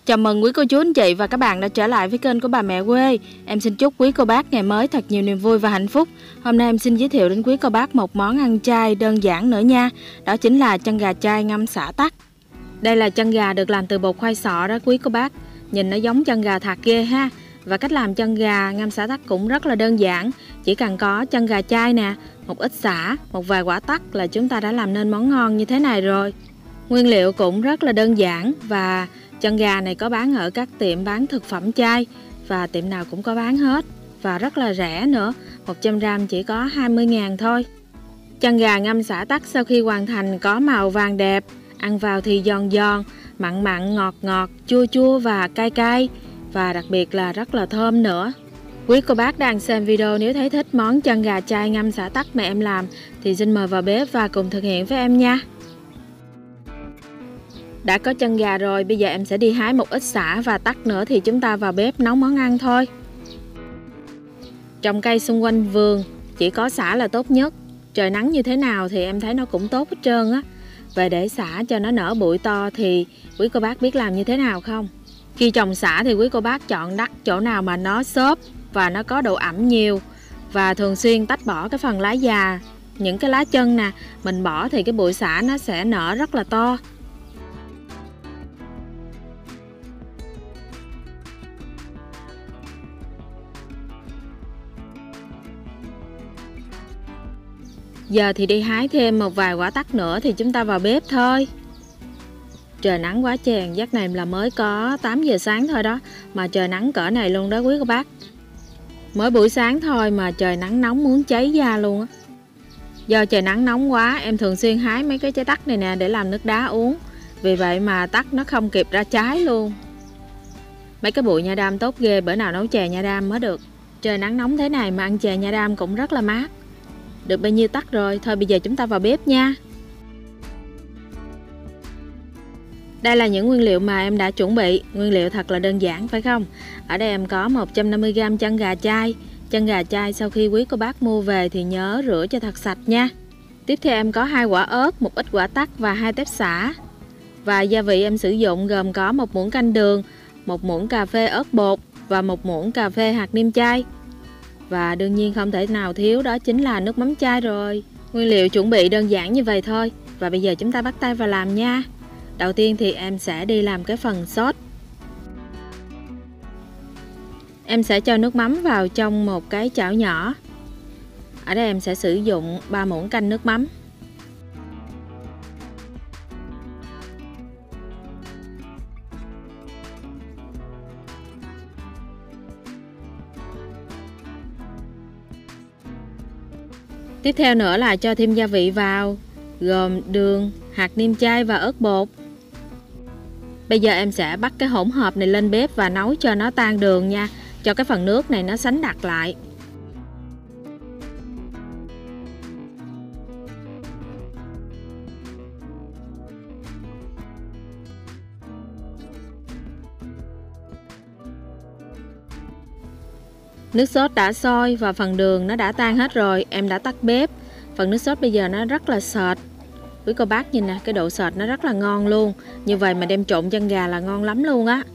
Chào mừng quý cô chú anh chị và các bạn đã trở lại với kênh của bà mẹ quê. Em xin chúc quý cô bác ngày mới thật nhiều niềm vui và hạnh phúc. Hôm nay em xin giới thiệu đến quý cô bác một món ăn chay đơn giản nữa nha. Đó chính là chân gà chay ngâm xả tắc. Đây là chân gà được làm từ bột khoai sọ đó quý cô bác. Nhìn nó giống chân gà thật ghê ha. Và cách làm chân gà ngâm xả tắc cũng rất là đơn giản. Chỉ cần có chân gà chay nè, một ít xả, một vài quả tắc là chúng ta đã làm nên món ngon như thế này rồi. Nguyên liệu cũng rất là đơn giản và chân gà này có bán ở các tiệm bán thực phẩm chay và tiệm nào cũng có bán hết và rất là rẻ nữa, 100g chỉ có 20.000 thôi. Chân gà ngâm xả tắc sau khi hoàn thành có màu vàng đẹp, ăn vào thì giòn giòn, mặn mặn, ngọt ngọt, chua chua và cay cay và đặc biệt là rất là thơm nữa. Quý cô bác đang xem video nếu thấy thích món chân gà chay ngâm xả tắc mà em làm thì xin mời vào bếp và cùng thực hiện với em nha. Đã có chân gà rồi, bây giờ em sẽ đi hái một ít sả và tắc nữa thì chúng ta vào bếp nấu món ăn thôi. Trồng cây xung quanh vườn chỉ có sả là tốt nhất. Trời nắng như thế nào thì em thấy nó cũng tốt hết trơn á. Về để sả cho nó nở bụi to thì quý cô bác biết làm như thế nào không? Khi trồng sả thì quý cô bác chọn đất chỗ nào mà nó xốp và nó có độ ẩm nhiều và thường xuyên tách bỏ cái phần lá già, những cái lá chân nè, mình bỏ thì cái bụi sả nó sẽ nở rất là to. Giờ thì đi hái thêm một vài quả tắc nữa thì chúng ta vào bếp thôi. Trời nắng quá chèn, giấc này là mới có 8 giờ sáng thôi đó, mà trời nắng cỡ này luôn đó quý cô bác. Mới buổi sáng thôi mà trời nắng nóng muốn cháy da luôn á. Do trời nắng nóng quá, em thường xuyên hái mấy cái trái tắc này nè để làm nước đá uống. Vì vậy mà tắc nó không kịp ra trái luôn. Mấy cái bụi nha đam tốt ghê, bữa nào nấu chè nha đam mới được. Trời nắng nóng thế này mà ăn chè nha đam cũng rất là mát. Được bao nhiêu tắc rồi, thôi bây giờ chúng ta vào bếp nha. Đây là những nguyên liệu mà em đã chuẩn bị. Nguyên liệu thật là đơn giản phải không? Ở đây em có 150g chân gà chay. Chân gà chay sau khi quý cô bác mua về thì nhớ rửa cho thật sạch nha. Tiếp theo em có 2 quả ớt, một ít quả tắc và 2 tép xả. Và gia vị em sử dụng gồm có 1 muỗng canh đường, 1 muỗng cà phê ớt bột và 1 muỗng cà phê hạt nêm chay. Và đương nhiên không thể nào thiếu đó chính là nước mắm chay rồi. Nguyên liệu chuẩn bị đơn giản như vậy thôi. Và bây giờ chúng ta bắt tay vào làm nha. Đầu tiên thì em sẽ đi làm cái phần sốt. Em sẽ cho nước mắm vào trong một cái chảo nhỏ. Ở đây em sẽ sử dụng 3 muỗng canh nước mắm. Tiếp theo nữa là cho thêm gia vị vào, gồm đường, hạt nêm chay và ớt bột. Bây giờ em sẽ bắt cái hỗn hợp này lên bếp và nấu cho nó tan đường nha, cho cái phần nước này nó sánh đặc lại. Nước sốt đã sôi và phần đường nó đã tan hết rồi, em đã tắt bếp. Phần nước sốt bây giờ nó rất là sệt. Quý cô bác nhìn nè, cái độ sệt nó rất là ngon luôn. Như vậy mà đem trộn chân gà là ngon lắm luôn á.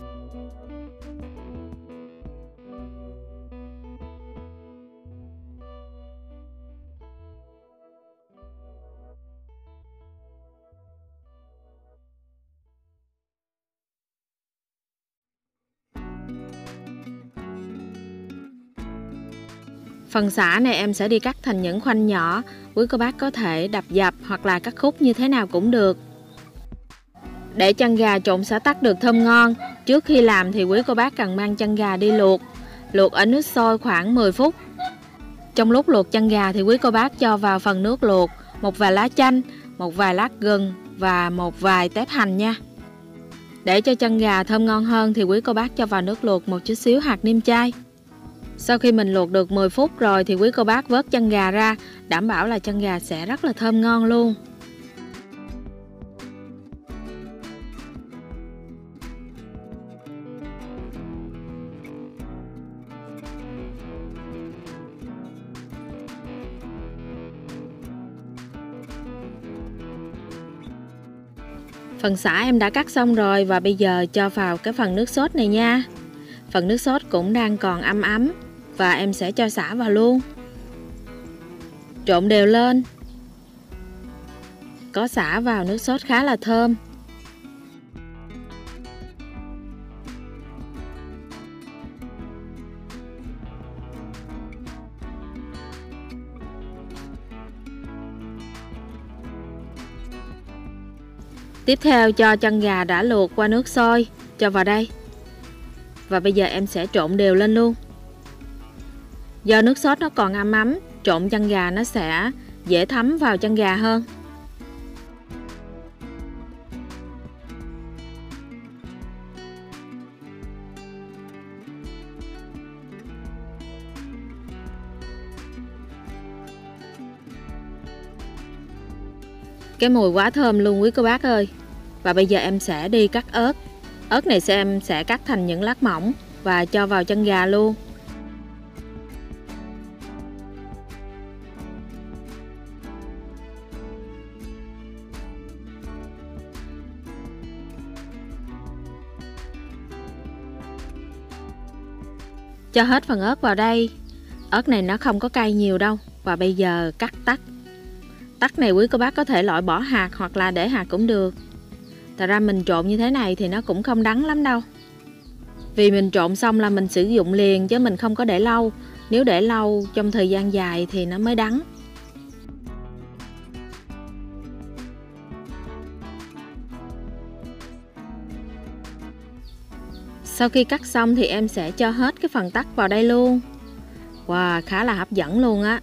Phần sả này em sẽ đi cắt thành những khoanh nhỏ. Quý cô bác có thể đập dập hoặc là cắt khúc như thế nào cũng được. Để chân gà trộn xả tắc được thơm ngon, trước khi làm thì quý cô bác cần mang chân gà đi luộc. Luộc ở nước sôi khoảng 10 phút. Trong lúc luộc chân gà thì quý cô bác cho vào phần nước luộc một vài lá chanh, một vài lát gừng và một vài tép hành nha. Để cho chân gà thơm ngon hơn thì quý cô bác cho vào nước luộc một chút xíu hạt nêm chay. Sau khi mình luộc được 10 phút rồi thì quý cô bác vớt chân gà ra, đảm bảo là chân gà sẽ rất là thơm ngon luôn. Phần sả em đã cắt xong rồi và bây giờ cho vào cái phần nước sốt này nha. Phần nước sốt cũng đang còn ấm ấm và em sẽ cho sả vào luôn. Trộn đều lên. Có sả vào nước sốt khá là thơm. Tiếp theo cho chân gà đã luộc qua nước sôi cho vào đây. Và bây giờ em sẽ trộn đều lên luôn. Do nước sốt nó còn ấm ấm, trộn chân gà nó sẽ dễ thấm vào chân gà hơn. Cái mùi quá thơm luôn quý cô bác ơi. Và bây giờ em sẽ đi cắt ớt. Ớt này em sẽ cắt thành những lát mỏng và cho vào chân gà luôn. Cho hết phần ớt vào đây. Ớt này nó không có cay nhiều đâu. Và bây giờ cắt tắc. Tắc này quý cô bác có thể loại bỏ hạt hoặc là để hạt cũng được. Thật ra mình trộn như thế này thì nó cũng không đắng lắm đâu. Vì mình trộn xong là mình sử dụng liền chứ mình không có để lâu. Nếu để lâu trong thời gian dài thì nó mới đắng. Sau khi cắt xong thì em sẽ cho hết cái phần tắc vào đây luôn. Wow, khá là hấp dẫn luôn á.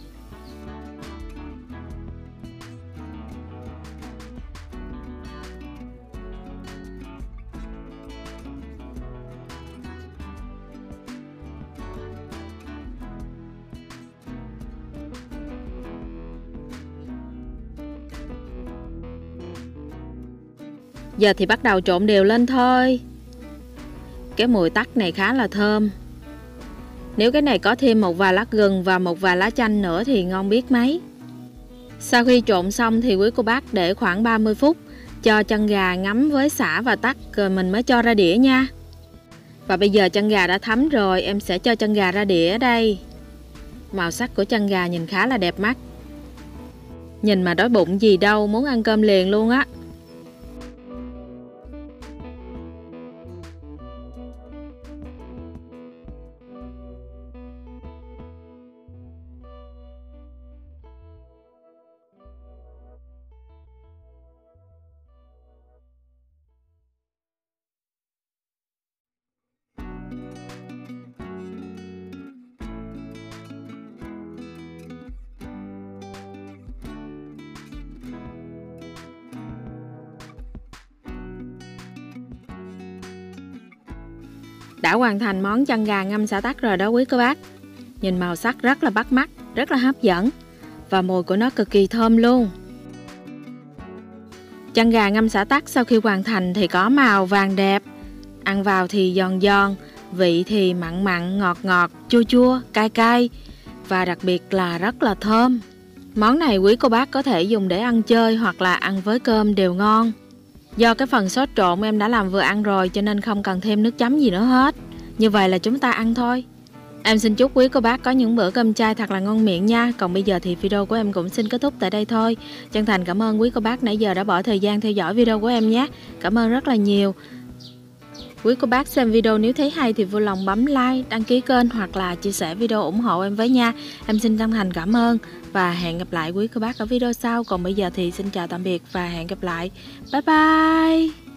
Giờ thì bắt đầu trộn đều lên thôi. Cái mùi tắc này khá là thơm. Nếu cái này có thêm một vài lá gừng và một vài lá chanh nữa thì ngon biết mấy. Sau khi trộn xong thì quý cô bác để khoảng 30 phút cho chân gà ngấm với sả và tắc rồi mình mới cho ra đĩa nha. Và bây giờ chân gà đã thấm rồi, em sẽ cho chân gà ra đĩa đây. Màu sắc của chân gà nhìn khá là đẹp mắt. Nhìn mà đói bụng gì đâu, muốn ăn cơm liền luôn á. Đã hoàn thành món chân gà ngâm sả tắc rồi đó quý cô bác. Nhìn màu sắc rất là bắt mắt, rất là hấp dẫn. Và mùi của nó cực kỳ thơm luôn. Chân gà ngâm sả tắc sau khi hoàn thành thì có màu vàng đẹp. Ăn vào thì giòn giòn, vị thì mặn mặn, ngọt ngọt, chua chua, cay cay. Và đặc biệt là rất là thơm. Món này quý cô bác có thể dùng để ăn chơi hoặc là ăn với cơm đều ngon. Do cái phần sốt trộn em đã làm vừa ăn rồi cho nên không cần thêm nước chấm gì nữa hết. Như vậy là chúng ta ăn thôi. Em xin chúc quý cô bác có những bữa cơm chay thật là ngon miệng nha. Còn bây giờ thì video của em cũng xin kết thúc tại đây thôi. Chân thành cảm ơn quý cô bác nãy giờ đã bỏ thời gian theo dõi video của em nhé. Cảm ơn rất là nhiều. Quý cô bác xem video nếu thấy hay thì vui lòng bấm like, đăng ký kênh hoặc là chia sẻ video ủng hộ em với nha. Em xin chân thành cảm ơn và hẹn gặp lại quý cô bác ở video sau. Còn bây giờ thì xin chào tạm biệt và hẹn gặp lại. Bye bye.